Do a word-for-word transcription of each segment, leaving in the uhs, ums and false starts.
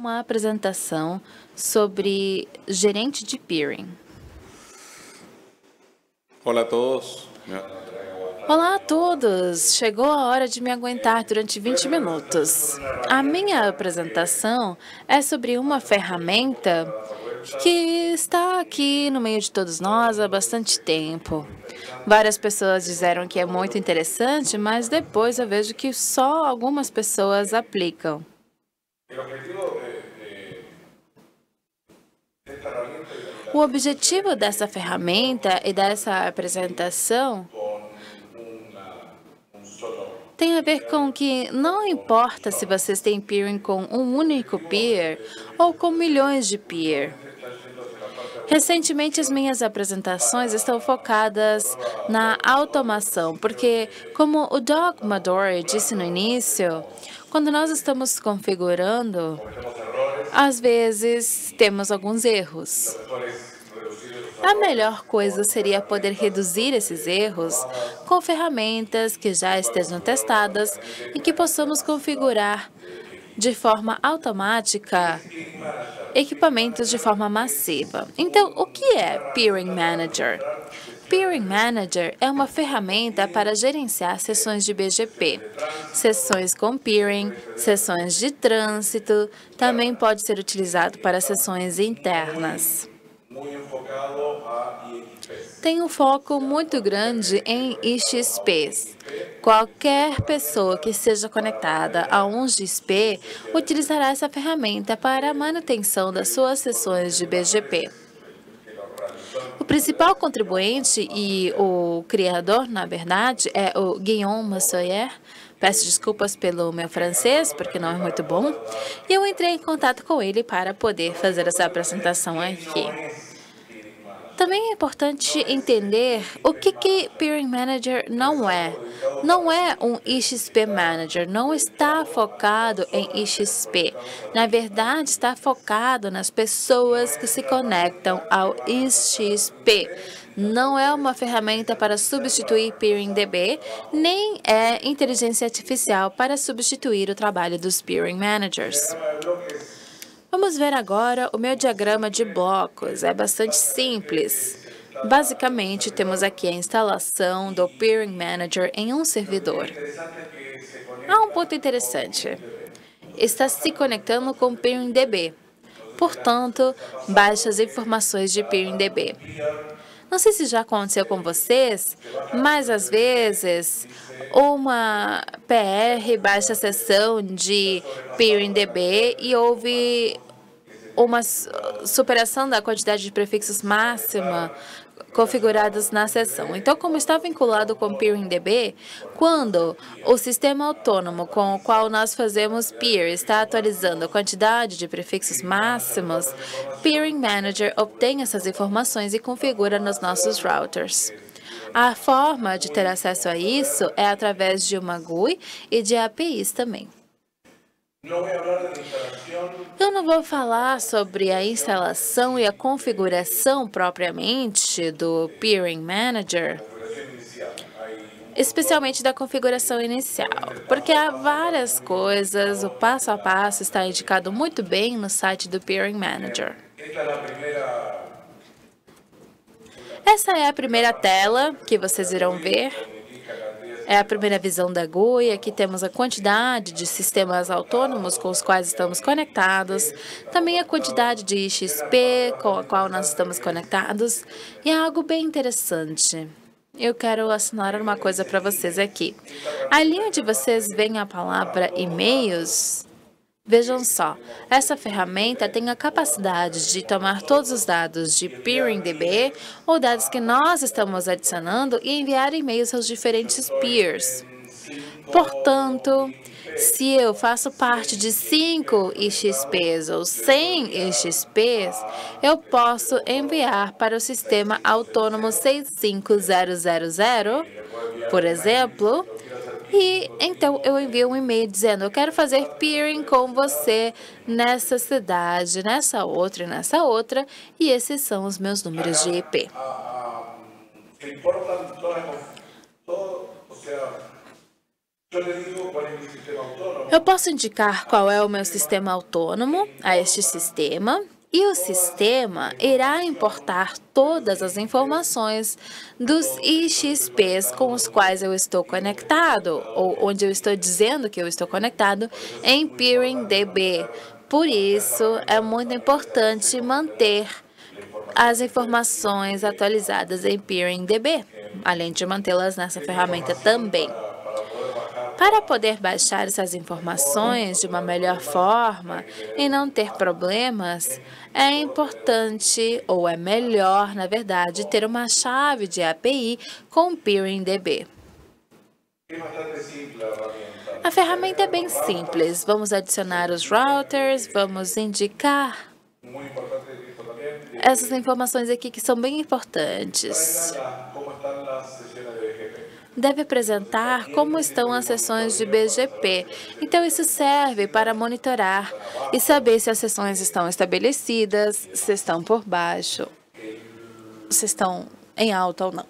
uma apresentação sobre gerente de peering. Olá a todos. Olá a todos! Chegou a hora de me aguentar durante vinte minutos. A minha apresentação é sobre uma ferramenta que está aqui no meio de todos nós há bastante tempo. Várias pessoas disseram que é muito interessante, mas depois eu vejo que só algumas pessoas aplicam. O objetivo dessa ferramenta e dessa apresentação tem a ver com que não importa se vocês têm peering com um único peer ou com milhões de peer. Recentemente, as minhas apresentações estão focadas na automação, porque, como o Doug Madore disse no início, quando nós estamos configurando, às vezes temos alguns erros. A melhor coisa seria poder reduzir esses erros com ferramentas que já estejam testadas e que possamos configurar de forma automática equipamentos de forma massiva. Então, o que é Peering Manager? Peering Manager é uma ferramenta para gerenciar sessões de B G P, sessões com peering, sessões de trânsito, também pode ser utilizado para sessões internas. Tem um foco muito grande em I X Ps. Qualquer pessoa que seja conectada a um X P utilizará essa ferramenta para a manutenção das suas sessões de B G P. O principal contribuinte e o criador, na verdade, é o Guillaume Massoyer. Peço desculpas pelo meu francês, porque não é muito bom. E eu entrei em contato com ele para poder fazer essa apresentação aqui. Também é importante entender o que que Peering Manager não é. Não é um I X P Manager, não está focado em I X P. Na verdade, está focado nas pessoas que se conectam ao I X P. Não é uma ferramenta para substituir PeeringDB, nem é inteligência artificial para substituir o trabalho dos Peering Managers. Vamos ver agora o meu diagrama de blocos. É bastante simples. Basicamente, temos aqui a instalação do Peering Manager em um servidor. Há um ponto interessante. Está se conectando com o PeeringDB. Portanto, baixa as informações de PeeringDB. Não sei se já aconteceu com vocês, mas às vezes uma P R baixa a sessão de PeeringDB e houve uma superação da quantidade de prefixos máxima configurados na sessão. Então, como está vinculado com PeeringDB, quando o sistema autônomo com o qual nós fazemos peer está atualizando a quantidade de prefixos máximos, Peering Manager obtém essas informações e configura nos nossos routers. A forma de ter acesso a isso é através de uma G U I e de A P Is também. Eu não vou falar sobre a instalação e a configuração propriamente do Peering Manager, especialmente da configuração inicial, porque há várias coisas, o passo a passo está indicado muito bem no site do Peering Manager. Essa é a primeira tela que vocês irão ver. É a primeira visão da G U I. Aqui temos a quantidade de sistemas autônomos com os quais estamos conectados, também a quantidade de I X P com a qual nós estamos conectados. E é algo bem interessante. Eu quero assinar uma coisa para vocês aqui. Ali onde vocês veem a palavra e-mails, vejam só, essa ferramenta tem a capacidade de tomar todos os dados de PeeringDB ou dados que nós estamos adicionando e enviar e-mails aos diferentes peers. Portanto, se eu faço parte de cinco I X Ps ou cem I X Ps, eu posso enviar para o sistema autônomo seis cinco zero zero zero, por exemplo, e então eu envio um e-mail dizendo: eu quero fazer peering com você nessa cidade, nessa outra e nessa outra, e esses são os meus números de I P. Eu posso indicar qual é o meu sistema autônomo a este sistema, e o sistema irá importar todas as informações dos I X Ps com os quais eu estou conectado, ou onde eu estou dizendo que eu estou conectado, em PeeringDB. Por isso, é muito importante manter as informações atualizadas em PeeringDB, além de mantê-las nessa ferramenta também. Para poder baixar essas informações de uma melhor forma e não ter problemas, é importante, ou é melhor, na verdade, ter uma chave de A P I com PeeringDB. A ferramenta é bem simples. Vamos adicionar os routers, vamos indicar essas informações aqui que são bem importantes. Deve apresentar como estão as sessões de B G P. Então, isso serve para monitorar e saber se as sessões estão estabelecidas, se estão por baixo, se estão em alta ou não.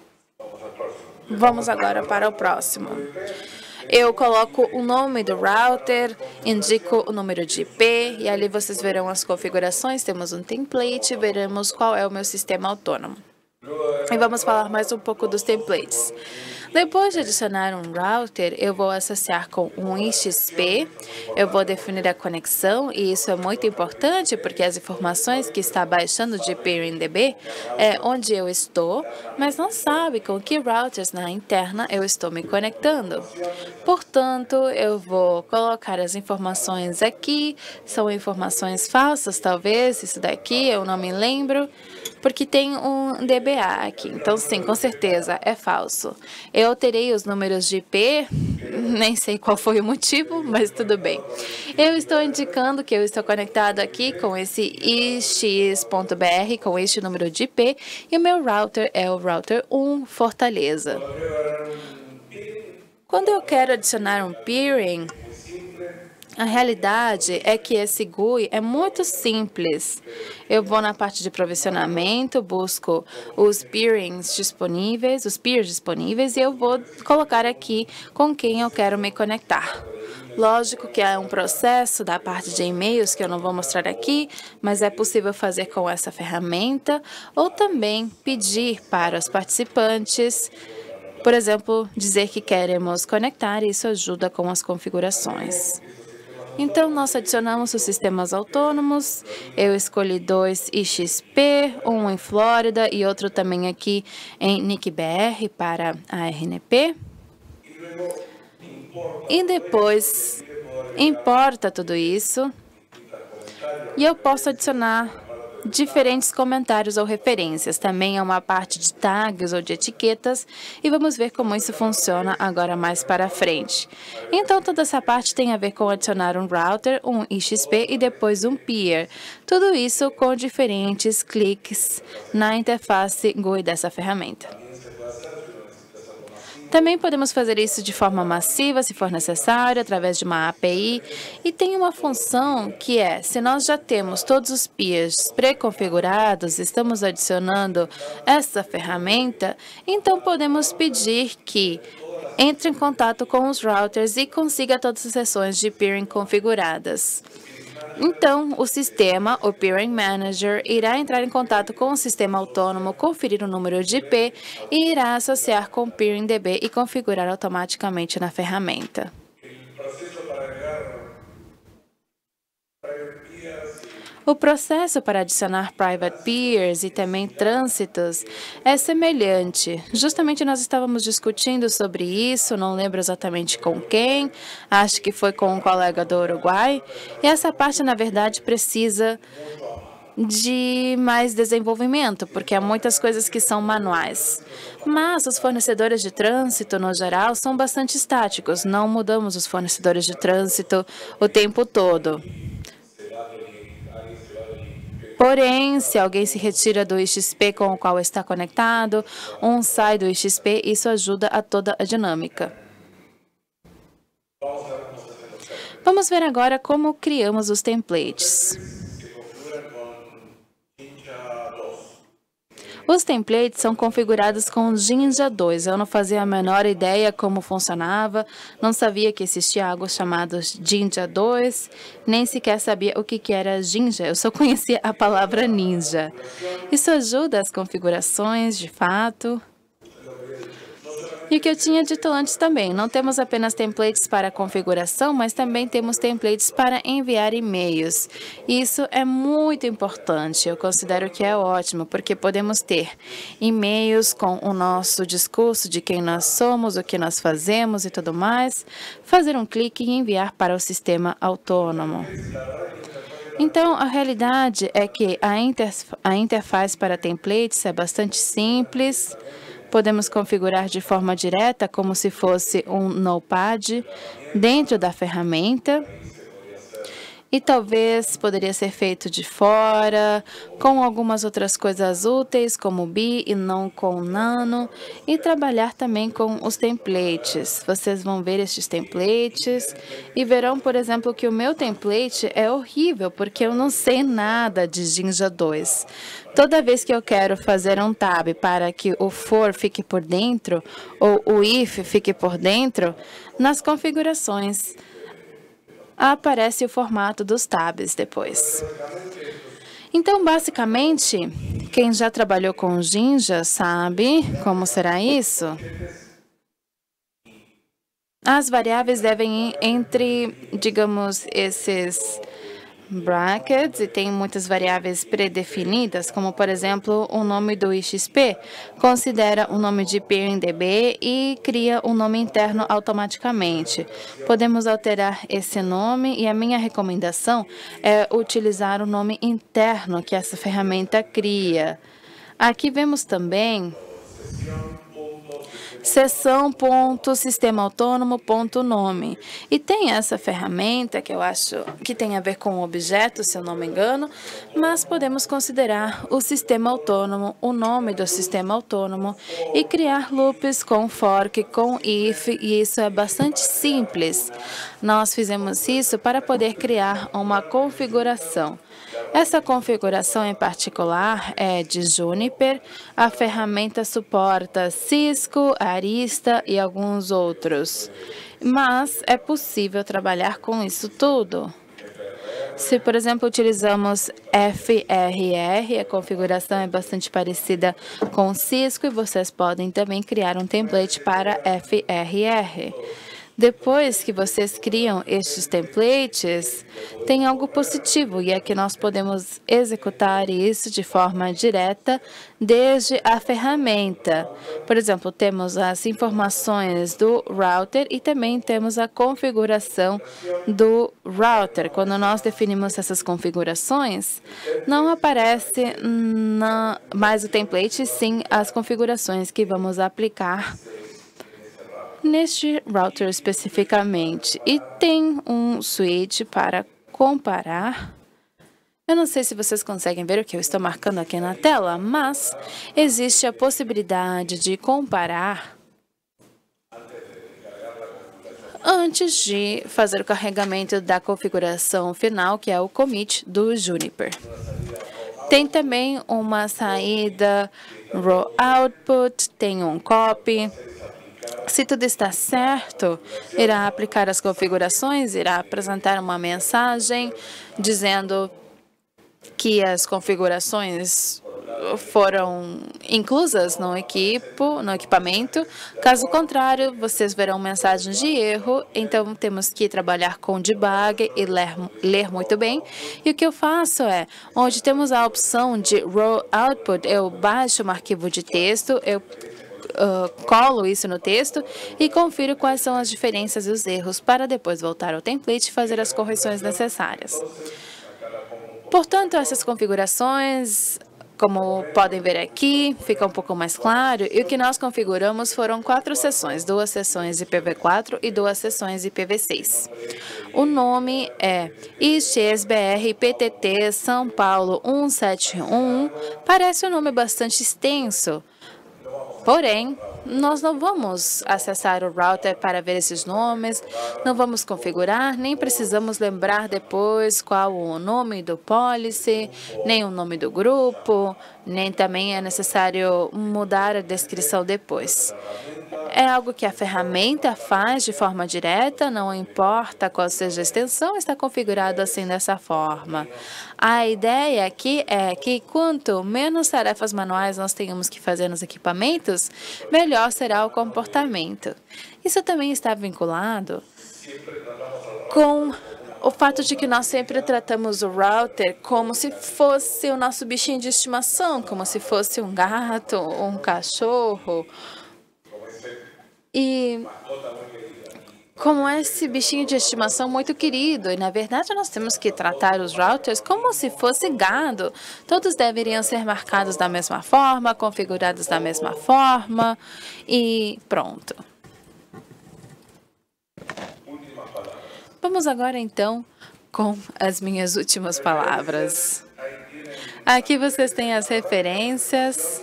Vamos agora para o próximo. Eu coloco o nome do router, indico o número de I P, e ali vocês verão as configurações. Temos um template, veremos qual é o meu sistema autônomo. E vamos falar mais um pouco dos templates. Depois de adicionar um router, eu vou associar com um I X P, eu vou definir a conexão, e isso é muito importante porque as informações que está baixando de PeeringDB é onde eu estou, mas não sabe com que routers na interna eu estou me conectando. Portanto, eu vou colocar as informações aqui, são informações falsas talvez, isso daqui eu não me lembro, porque tem um D B A aqui. Então, sim, com certeza é falso. Eu alterei os números de I P, nem sei qual foi o motivo, mas tudo bem. Eu estou indicando que eu estou conectado aqui com esse I X ponto B R, com este número de I P, e o meu router é o router um Fortaleza. Quando eu quero adicionar um peering, a realidade é que esse G U I é muito simples. Eu vou na parte de provisionamento, busco os peerings disponíveis, os peers disponíveis, e eu vou colocar aqui com quem eu quero me conectar. Lógico que é um processo da parte de e-mails que eu não vou mostrar aqui, mas é possível fazer com essa ferramenta, ou também pedir para os participantes, por exemplo, dizer que queremos conectar, e isso ajuda com as configurações. Então, nós adicionamos os sistemas autônomos. Eu escolhi dois I X P, um em Flórida e outro também aqui em N I C B R para a R N P. E depois, importa tudo isso. E eu posso adicionar diferentes comentários ou referências. Também é uma parte de tags ou de etiquetas, e vamos ver como isso funciona agora mais para frente. Então, toda essa parte tem a ver com adicionar um router, um I X P e depois um peer. Tudo isso com diferentes cliques na interface G U I dessa ferramenta. Também podemos fazer isso de forma massiva, se for necessário, através de uma A P I. E tem uma função que é, se nós já temos todos os peers pré-configurados, estamos adicionando essa ferramenta, então podemos pedir que entre em contato com os routers e consiga todas as sessões de peering configuradas. Então, o sistema, o Peering Manager, irá entrar em contato com o sistema autônomo, conferir o número de I P e irá associar com o PeeringDB e configurar automaticamente na ferramenta. O processo para adicionar private peers e também trânsitos é semelhante. Justamente nós estávamos discutindo sobre isso, não lembro exatamente com quem, acho que foi com um colega do Uruguai. E essa parte, na verdade, precisa de mais desenvolvimento, porque há muitas coisas que são manuais. Mas os fornecedores de trânsito, no geral, são bastante estáticos. Não mudamos os fornecedores de trânsito o tempo todo. Porém, se alguém se retira do I X P com o qual está conectado, um sai do I X P, isso ajuda a toda a dinâmica. Vamos ver agora como criamos os Os templates são configurados com Jinja dois. Eu não fazia a menor ideia como funcionava, não sabia que existia algo chamado Jinja dois, nem sequer sabia o que que era Jinja, eu só conhecia a palavra ninja. Isso ajuda as configurações, de fato. E o que eu tinha dito antes também, não temos apenas templates para configuração, mas também temos templates para enviar e-mails. Isso é muito importante, eu considero que é ótimo, porque podemos ter e-mails com o nosso discurso de quem nós somos, o que nós fazemos e tudo mais, fazer um clique e enviar para o sistema autônomo. Então, a realidade é que a, interf a interface para templates é bastante simples. Podemos configurar de forma direta, como se fosse um notepad, dentro da ferramenta. E talvez poderia ser feito de fora, com algumas outras coisas úteis, como bi e não com nano, e trabalhar também com os templates. Vocês vão ver estes templates e verão, por exemplo, que o meu template é horrível, porque eu não sei nada de Jinja dois. Toda vez que eu quero fazer um tab para que o for fique por dentro, ou o if fique por dentro, nas configurações aparece o formato dos tabs depois. Então, basicamente, quem já trabalhou com Jinja sabe como será isso. As variáveis devem ir entre, digamos, esses brackets, e tem muitas variáveis predefinidas, como, por exemplo, o nome do I X P. Considera o nome de PeerDB e cria um nome interno automaticamente. Podemos alterar esse nome e a minha recomendação é utilizar o nome interno que essa ferramenta cria. Aqui vemos também seção.sistemaautônomo.nome. E tem essa ferramenta que eu acho que tem a ver com o objeto, se eu não me engano, mas podemos considerar o sistema autônomo, o nome do sistema autônomo e criar loops com fork, com if, e isso é bastante simples. Nós fizemos isso para poder criar uma configuração. Essa configuração em particular é de Juniper. A ferramenta suporta Cisco, Arista e alguns outros. Mas é possível trabalhar com isso tudo. Se, por exemplo, utilizamos F R R, a configuração é bastante parecida com Cisco e vocês podem também criar um template para F R R. Depois que vocês criam estes templates, tem algo positivo, e é que nós podemos executar isso de forma direta desde a ferramenta. Por exemplo, temos as informações do router e também temos a configuração do router. Quando nós definimos essas configurações, não aparece na, mais o template, sim as configurações que vamos aplicar neste router especificamente. E tem um switch para comparar. Eu não sei se vocês conseguem ver o que eu estou marcando aqui na tela, mas existe a possibilidade de comparar antes de fazer o carregamento da configuração final, que é o commit do Juniper. Tem também uma saída raw output, tem um copy. Se tudo está certo, irá aplicar as configurações, irá apresentar uma mensagem dizendo que as configurações foram inclusas no equipo, no equipamento. Caso contrário, vocês verão mensagens de erro. Então, temos que trabalhar com debug e ler, ler muito bem. E o que eu faço é, onde temos a opção de raw output, eu baixo um arquivo de texto, eu Uh, colo isso no texto e confiro quais são as diferenças e os erros para depois voltar ao template e fazer as correções necessárias. Portanto, essas configurações, como podem ver aqui, fica um pouco mais claro. E o que nós configuramos foram quatro seções, duas seções I P v quatro e duas seções I P v seis. O nome é I X S B R P T T São Paulo um sete um. Parece um nome bastante extenso. Porém, nós não vamos acessar o router para ver esses nomes, não vamos configurar, nem precisamos lembrar depois qual o nome do policy, nem o nome do grupo, nem também é necessário mudar a descrição depois. É algo que a ferramenta faz de forma direta, não importa qual seja a extensão, está configurado assim dessa forma. A ideia aqui é que quanto menos tarefas manuais nós tenhamos que fazer nos equipamentos, melhor será o comportamento. Isso também está vinculado com o fato de que nós sempre tratamos o router como se fosse o nosso bichinho de estimação, como se fosse um gato ou um cachorro. E como esse bichinho de estimação muito querido, e na verdade nós temos que tratar os routers como se fosse gado. Todos deveriam ser marcados da mesma forma, configurados da mesma forma e pronto. Vamos agora então com as minhas últimas palavras. Aqui vocês têm as referências.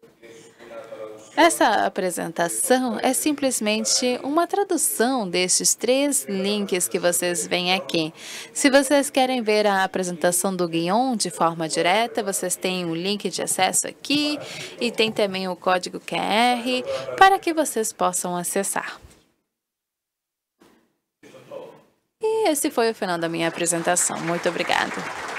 Essa apresentação é simplesmente uma tradução destes três links que vocês veem aqui. Se vocês querem ver a apresentação do Guion de forma direta, vocês têm um link de acesso aqui e tem também o código Q R para que vocês possam acessar. E esse foi o final da minha apresentação. Muito obrigado.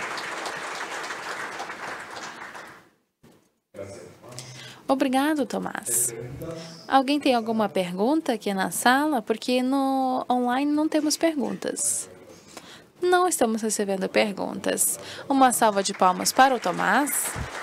Obrigado, Tomás. Alguém tem alguma pergunta aqui na sala? Porque no online não temos perguntas. Não estamos recebendo perguntas. Uma salva de palmas para o Tomás.